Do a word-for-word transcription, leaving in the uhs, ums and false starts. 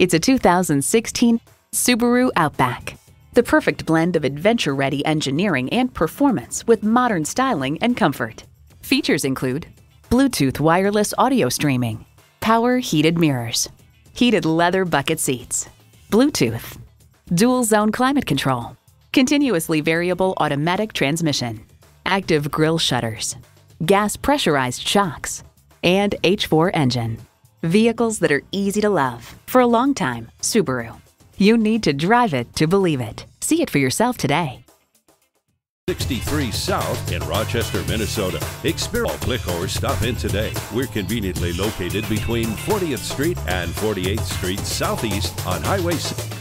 It's a two thousand sixteen Subaru Outback. The perfect blend of adventure-ready engineering and performance with modern styling and comfort. Features include Bluetooth wireless audio streaming, power heated mirrors, heated leather bucket seats, Bluetooth, dual zone climate control, continuously variable automatic transmission, active grille shutters, gas pressurized shocks, and H four engine. Vehicles that are easy to love for a long time. Subaru. You need to drive it to believe it. See it for yourself today. sixty-three South in Rochester, Minnesota. Experience, click or stop in today. We're conveniently located between fortieth Street and forty-eighth Street Southeast on Highway six.